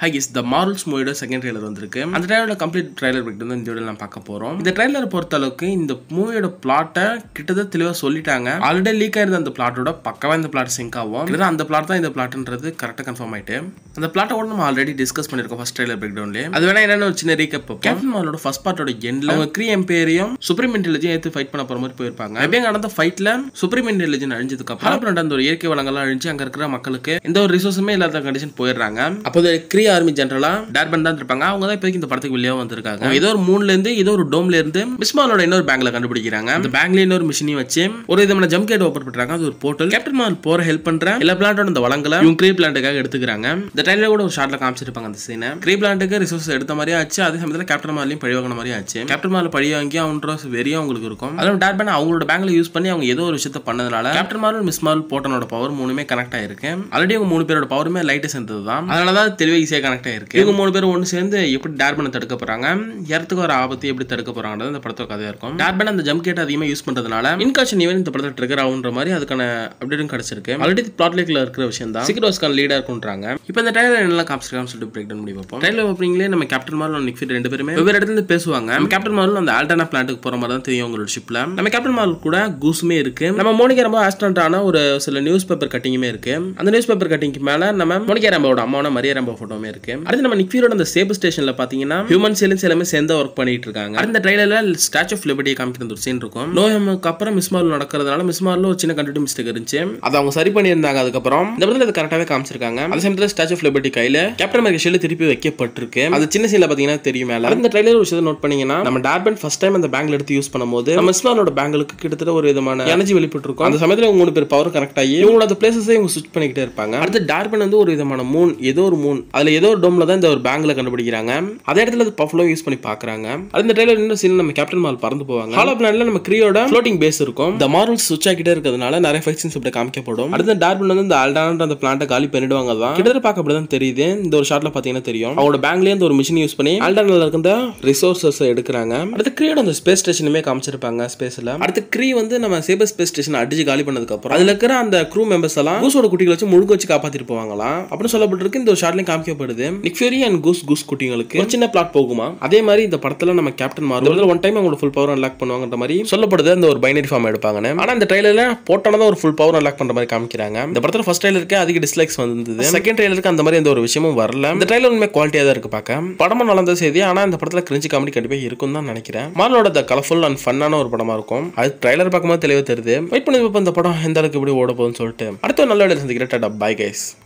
Hi guys, the Marvels மூவியோட second trailer வந்திருக்கு. அந்த ட்ரைலரோட கம்ப்ளீட் ட்ரைலர் பத்தி தான் இந்த வீடியோல நான் பார்க்க போறோம். இந்த ட்ரைலரை பொறுத்த அளவுக்கு இந்த மூவியோட பிளாட்டை கிட்டத்தட்ட தெளிவா சொல்லிட்டாங்க. ஆல்ரெடி லீக் ஆயிருந்த அந்த பிளாட்டோட பக்கவா இந்த பிளாட் சிங்க் ஆகும். கிட்டத்தட்ட அந்த பிளாட் தான் இந்த பிளாட்ன்றது கரெக்டா கன்ஃபார்ம் ஆயிட்டு. அந்த பிளாட்டோட நம்ம ஆல்ரெடி டிஸ்கஸ் பண்ணிருக்கோம் ஃபர்ஸ்ட் ட்ரைலர் பிரேக் டவுன்ல. அது வேணா என்னன்னு ஒரு சின்ன ரீகேப் பார்ப்போம். கேப்டன் மார்வலோட ஃபர்ஸ்ட் பார்ட்டோட எண்ட்ல அவங்க க்ரீ எம்பேரியம் சுப்ரீம் இன்டெலிஜென்ஸ் ஏத்து ஃபைட் பண்ண போற மாதிரி போயிருப்பாங்க. அப்படியே நடந்த ஃபைட்ல சுப்ரீம் இன்டெலிஜென்ஸ் அழிஞ்சதுக்கு அப்புறம் அந்த ஒரு இயற்கை வளங்கள்லாம் அழிஞ்சு அங்க இருக்கிற மக்களுக்கு எந்த ஒரு ரிசோர்ஸுமே இல்லாத கண்டிஷன் போயிடுறாங்க. அப்போ க்ரீ ஆர்மி ஜெனரலா டார்பன் தான் இருப்பாங்க. அவங்க தான் இப்போதைக்கு இந்த படத்துக்கு வெளியே வந்திருக்காங்க. ஏதோ ஒரு மூன்ல இருந்து ஏதோ ஒரு டோம்ல இருந்து மிஸ் மார்வலோட இன்னொரு பேங்க்ல கண்டுபிடிக்கிறாங்க. அந்த பேங்க்ல இன்னொரு மிஷினையும் வச்சு ஒரு விதமான ஜம்ப் கேட் ஓபன் பண்றாங்க. அது ஒரு போர்ட்டல். கேப்டன் மார்வல் போற ஹெல்ப் பண்ற எல்லா பிளான்ட்டோட இந்த வளங்களை இவங்க க்ரீ பிளான்ட்டுக்காக எடுத்துக்கிறாங்க. இந்த ட்ரைலர்ல கூட ஒரு ஷாட்ல காமிச்சிருப்பாங்க அந்த சீனை. க்ரீ பிளான்ட்டுக்கு ரிசோர்ஸ் எடுத்த மாதிரி ஆச்சு. அதே சமயத்துல கேப்டன் மார்வலையும் பழி வாங்கின மாதிரி ஆச்சு. கேப்டன் மார்வல் பழி வாங்கி அவங்களோட வெறியும் அவங்களுக்கு இருக்கும். அதுவும் டார்பன் அவங்களோட பேங்க்ல யூஸ் பண்ணி அவங்க ஏதோ ஒரு விஷயத்த பண்ணதுனால கேப்டன் மார்வல் மிஸ் மார்வல் போர்ட்டனோட பவர் மூணுமே கனெக்ட் ஆயிருக்கு. ஆல்ரெடி அவங்க மூணு பேரோட பவருமே லைட்டை சேர்ந்தது தான். அதனாலதான் தெளிவா ஈஸியா கனெக்ட் ஆயிருக்கு. இவங்க மூணு பேரும் ஒன்று சேர்ந்து எப்படி டார்பனை தடுக்க போறாங்க, இடத்துக்கு ஒரு ஆபத்து எப்படி தடுக்க போறாங்க இந்த படத்தோட கதையா இருக்கும். டார்பன் அந்த ஜம்ப் கேட் அதிகமாக யூஸ் பண்றதுனால இன்காஷன் ஈவன் இந்த படத்தை ட்ரிகர் ஆகுன்ற மாதிரி அதுக்கான அப்டேட்டும் கிடைச்சிருக்கு. ஆல்ரெடி பிளாட் லேக்ல இருக்கிற விஷயம் தான் சீக்ரெட் வார்ஸ்க்கான லீடா இருக்குன்றாங்க. இப்போ இந்த ட்ரைலர் என்னெல்லாம் காமிச்சிருக்கான்னு சொல்லிட்டு பிரேக் டவுன் பண்ணி பார்ப்போம். ட்ரைலர் ஓப்பனிங்லேயே நம்ம கேப்டன் மார்வல் நிக் ஃபியூரி ரெண்டு பேருமே வெவ்வேறு இடத்துல இருந்து பேசுவாங்க. நம்ம கேப்டன் மார்வல் அந்த ஆல்டர்னா பிளான்ட்டுக்கு போற மாதிரி தான் தெரியும் அவங்களோட ஷிப்ல. நம்ம கேப்டன் மார்வல் கூட கூஸுமே இருக்கு. நம்ம மோனிகா ராம்போ ஆஸ்ட்ரான்டான ஒரு சில நியூஸ் பேப்பர் கட்டிங்குமே இருக்கு. அந்த நியூஸ் பேப்பர் கட்டிங்க்கு மேல நம்ம மோனிகா ராம்போட அம்மாவோட மரியா ராம்போ போட்டோமே இருக்கு. அடுத்து நம்ம நிக் ஃபியூரியோட அந்த சேப் ஸ்டேஷன்ல பாத்தீங்கன்னா ஹியூமன்ஸ் எல்லாமே சேர்ந்து ஒர்க் பண்ணிட்டு இருக்காங்க. அந்த ட்ரைலர்ல ஸ்டாச்சு ஆஃப் லிபர்ட்டி காமிக்கிற ஒரு சீன் இருக்கும். நோயமுக்கு அப்புறம் மிஸ் மார்வல் நடக்கிறதுனால மிஸ் மார்வல் ஒரு சின்ன கண்டினியூ மிஸ்டேக் இருந்துச்சு. அதை அவங்க சரி பண்ணியிருந்தாங்க. அதுக்கப்புறம் இந்த படத்துல அது கரெக்டாவே காமிச்சிருக்காங்க. அதே சமயத்துல ஸ்டாச்சு ஆஃப் லிபர்ட்டி கையில கேப்டன் அமெரிக்கா ஷீல்ட் திருப்பி வைக்கப்பட்டிருக்கு. அது சின்ன சீன்ல பாத்தீங்கன்னா தெரியும். மேல அந்த ட்ரைலர் ஒரு விஷயத்தை நோட் பண்ணீங்கன்னா நம்ம டார்பன் ஃபர்ஸ்ட் டைம் அந்த பேங்க்ல எடுத்து யூஸ் பண்ணும்போது நம்ம மிஸ் மார்வலோட பேங்க்லுக்கு கிட்டத்தட்ட ஒரு விதமான எனர்ஜி வெளிப்பட்டு இருக்கும். அந்த சமயத்துல இவங்க மூணு பேர் பவர் கனெக்ட் ஆகி இவங்களோட அந்த பிளேசஸை இவங்க ஸ்விட்ச் பண்ணிக்கிட்டே இருப்பாங்க. அடுத்து டார்பன் வந்து ஒரு விதமான மூன், ஏதோ ஒரு மூன், அதுல ஏதோ ஒரு டோம்ல தான் இந்த ஒரு பேங்க்ல கண்டுபிடிக்கிறாங்க. அதே இடத்துல அது பஃபலோ யூஸ் பண்ணி பாக்குறாங்க. அந்த ட்ரைலர் இன்னும் சீன் நம்ம கேப்டன் மார்வல் பறந்து போவாங்க. ஹாலோ பிளான்ல நம்ம க்ரீயோட ஃப்ளோட்டிங் பேஸ் இருக்கும். இந்த மார்வல் சுவிட்ச் ஆகிட்டே இருக்கிறதுனால நிறைய ஃபைட் சீன்ஸ் இப்படி காமிக்கப்படும். அடுத்து டார்பன் வந்து இந்த ஆல்டான அந்த பிளான்ட்டை காலி பண்ணிடுவாங்க. தான் கிட்டத்தட்ட பார்க்க அப்படிதான் தெரியுது. இந்த ஒரு ஷாட்ல பாத்தீங்கன்னா தெரியும் அவரோட பேங்க்லயே இந்த ஒரு மிஷின் யூஸ் பண்ணி ஆல்டானால இருக்க ரிசோர்சஸ் எடுக்கிறாங்க. அடுத்து க்ரீயோட அந்த ஸ்பேஸ் ஸ்டேஷனுமே காமிச்சிருப்பாங்க ஸ்பேஸ்ல. அடுத்து க்ரீ வந்து நம்ம சேபர் ஸ்பேஸ் ஸ்டேஷன் அடிச்சு காலி பண்ணதுக்கு அப்புறம் அதுல இருக்கிற அந்த க்ரூ மெம்பர்ஸ் எல்லாம் கூஸோட குட்டிகளை வச்சு முழுக்க வச்சு காப்பாத்திட்டு போவாங்களாம் அப்படின்னு சொல்லப்பட்டிருக்கு. இந்த ஒரு ஷாட்லயும் காமிக்கப்படுது. நிக் ஃபியூரி அண்ட் கூஸ் குட்டிங்களுக்கு ஒரு சின்ன பிளாட் போகுமா. அதே மாதிரி இந்த படத்துல நம்ம கேப்டன் மார்வல் ஒன் டைம் அவங்களோட ஃபுல் பவர் அன்லாக் பண்ணுவாங்கன்ற மாதிரி சொல்லப்படுது. அந்த ஒரு பைனரி ஃபார்ம் எடுப்பாங்கன்னு. ஆனா இந்த ட்ரைலர்ல போட்டான தான் ஒரு ஃபுல் பவர் அன்லாக் பண்ற மாதிரி காமிக்கிறாங்க. இந்த படத்துல ஃபர்ஸ்ட் ட்ரைலருக்கு அதிக டிஸ்லைக்ஸ் வந்தது. செகண்ட் ட்ரைலருக்கு அந்த மாதிரி எந்த ஒரு விஷயமும் வரல. இந்த ட்ரைலர் உண்மை குவாலிட்டியா தான் இருக்கு பார்க்க. படமும் நல்லா செய்தி. ஆனா இந்த படத்துல கிரிஞ்சி காமெடி கண்டிப்பா இருக்கும் தான் நினைக்கிறேன். மார்வலோட கலர்ஃபுல் அண்ட் ஃபன்னான ஒரு படமா இருக்கும். அது ட்ரைலர் பார்க்கும்போது தெளிவா தெரியுது. வெயிட் பண்ணி இந்த படம் எந்த அளவுக்கு இப்படி ஓட போகுதுன்னு சொல்லிட்டு அடுத்த நல்ல சந்திக்கிறேன். Tata bye guys.